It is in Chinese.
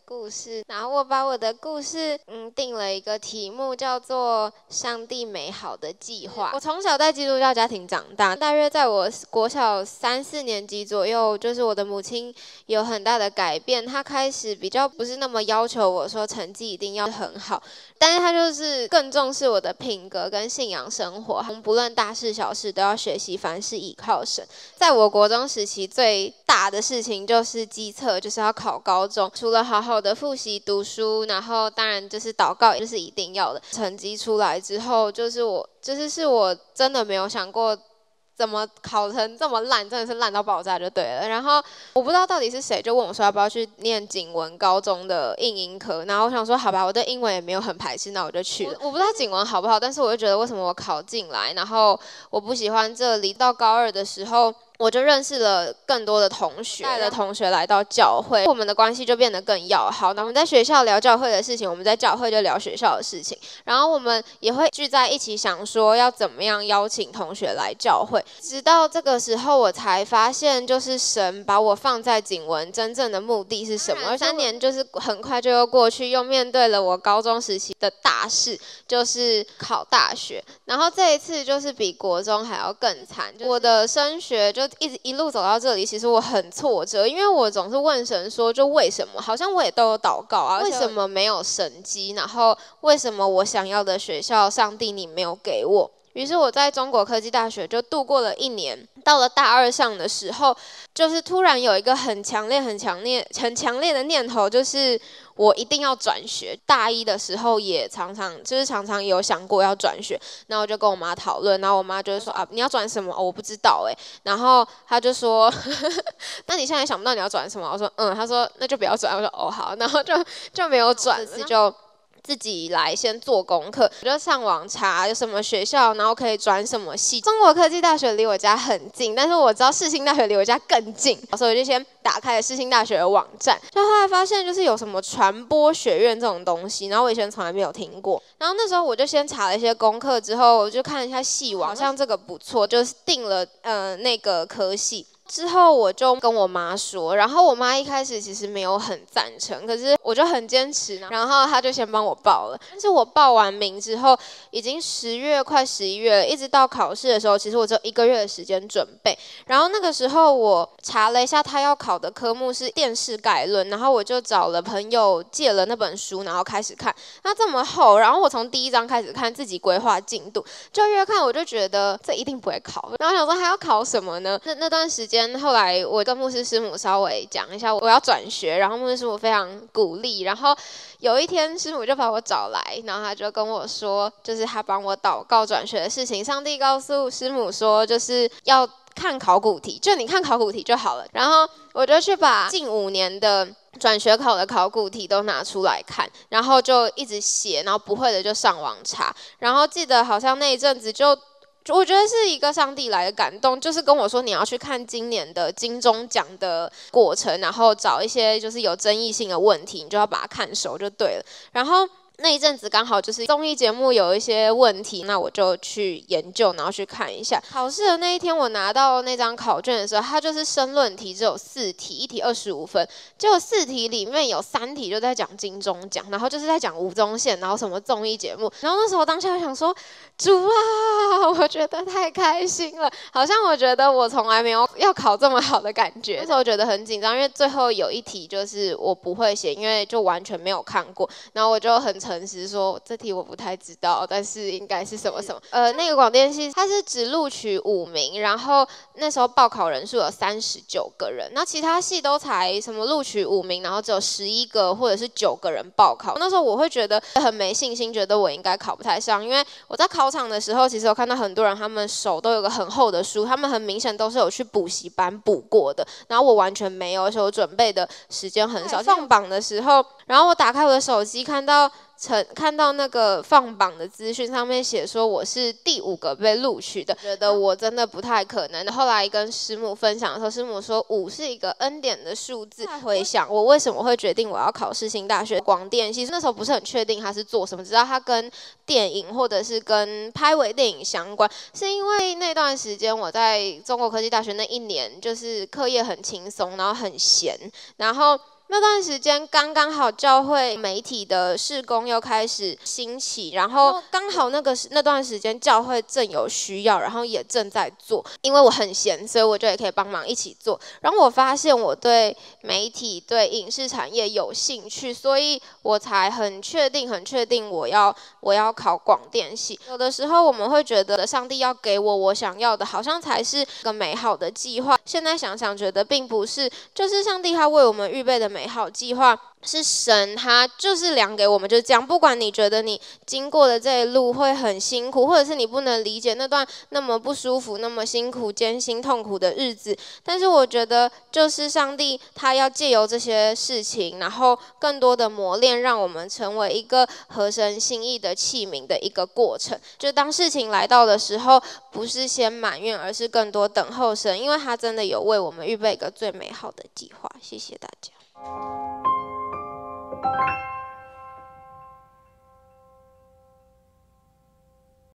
故事，然后我把我的故事定了一个题目，叫做上帝美好的计划。我从小在基督教家庭长大，大约在我国小3、4年级左右，就是我的母亲有很大的改变，她开始比较不是那么要求我说成绩一定要很好，但是她就是更重视我的品格跟信仰生活，不论大事小事都要学习，凡事倚靠神。在我国中时期最大的事情就是基测，就是要考高中，除了好好的复习读书，然后当然就是祷告，也就是一定要的。成绩出来之后，是我真的没有想过怎么考成这么烂，真的是烂到爆炸就对了。然后我不知道到底是谁就问我说要不要去念景文高中的应英科，然后我想说好吧，我对英文也没有很排斥，那我就去了。我不知道景文好不好，但是我就觉得为什么我考进来，然后我不喜欢这里。到高2的时候，我就认识了更多的同学，带了同学来到教会，我们的关系就变得更要好。那我们在学校聊教会的事情，我们在教会就聊学校的事情，然后我们也会聚在一起想说要怎么样邀请同学来教会。直到这个时候，我才发现，就是神把我放在景文真正的目的是什么。3年就是很快就又过去，又面对了我高中时期的大事，就是考大学。然后这一次就是比国中还要更惨，我的升学就一路走到这里，其实我很挫折，因为我总是问神说，就为什么？好像我也都有祷告啊，为什么没有神迹？然后为什么我想要的学校，上帝你没有给我？于是我在中国科技大学就度过了1年，到了大2上的时候，就是突然有一个很强烈的念头，就是我一定要转学。大1的时候也常常有想过要转学，然后我就跟我妈讨论，然后我妈就说啊，你要转什么？我不知道然后她就说，那你现在想不到你要转什么？我说她说那就不要转。我说哦好，然后就没有转，这次就自己来先做功课，我就上网查有什么学校，然后可以转什么系。中国科技大学离我家很近，但是我知道世新大学离我家更近，所以我就先打开了世新大学的网站，就后来发现就是有什么传播学院这种东西，然后我以前从来没有听过。然后那时候我就先查了一些功课，之后我就看了一下系网，好像这个不错，就是定了那个科系。之后我就跟我妈说，然后我妈一开始其实没有很赞成，可是我就很坚持，然后她就先帮我报了。但是我报完名之后，已经10月快11月了，一直到考试的时候，其实我只有1个月的时间准备。然后那个时候我查了一下，他要考的科目是电视概论，然后我就找了朋友借了那本书，然后开始看。那这么厚，然后我从第1章开始看，自己规划进度，就越看我就觉得这一定不会考。然后想说还要考什么呢？那段时间。后来我跟牧师师母稍微讲一下我要转学，然后牧师师母非常鼓励。然后有一天师母就把我找来，然后他就跟我说，就是他帮我祷告转学的事情。上帝告诉师母说，就是要看考古题，就你看考古题就好了。然后我就去把近5年的转学考的考古题都拿出来看，然后就一直写，然后不会的就上网查。然后记得好像那一阵子我觉得是一个上帝来的感动，就是跟我说你要去看今年的金钟奖的过程，然后找一些就是有争议性的问题，你就要把它看熟就对了。然后那一阵子刚好就是综艺节目有一些问题，那我就去研究，然后去看一下。考试的那一天，我拿到那张考卷的时候，它就是申论题，只有4题，1题25分，结果4题里面有3题就在讲金钟奖，然后就是在讲吴宗宪，然后什么综艺节目。然后那时候当下想说，主啊，我觉得太开心了，好像我觉得我从来没有要考这么好的感觉。那时候觉得很紧张，因为最后有一题就是我不会写，因为就完全没有看过，然后我就很诚实说这题我不太知道，但是应该是什么什么。那个广电系它是只录取5名，然后那时候报考人数有39个人，那其他系都才什么录取5名，然后只有11个或者是9个人报考。那时候我会觉得很没信心，觉得我应该考不太上，因为我在考场的时候，其实我看到很多人他们手都有个很厚的书，他们很明显都是有去补习班补过的，然后我完全没有，而且我准备的时间很少。放榜的时候，然后我打开我的手机看到那个放榜的资讯上面写说我是第5个被录取的，觉得我真的不太可能。后来跟师母分享的时候，师母说5是一个恩典的数字。回想我为什么会决定我要考世新大学广电系，那时候不是很确定他是做什么，只知道他跟电影或者是跟拍微电影相关，是因为那段时间我在中国科技大学那1年，就是课业很轻松，然后很闲，然后那段时间刚刚好教会媒体的事工又开始兴起，然后刚好那段时间教会正有需要，然后也正在做。因为我很闲，所以我就也可以帮忙一起做。然后我发现我对媒体、对影视产业有兴趣，所以我才很确定我要考广电系。有的时候我们会觉得上帝要给我想要的，好像才是个美好的计划。现在想想，觉得并不是，就是上帝他为我们预备的美好计划，是神他就是量给我们，就是这样。不管你觉得你经过的这一路会很辛苦，或者是你不能理解那段那么不舒服、那么辛苦、艰辛、痛苦的日子，但是我觉得就是上帝他要借由这些事情，然后更多的磨练，让我们成为一个合神心意的器皿的一个过程。就当事情来到的时候，不是先埋怨，而是更多等候神，因为他真的有为我们预备一个最美好的计划。谢谢大家。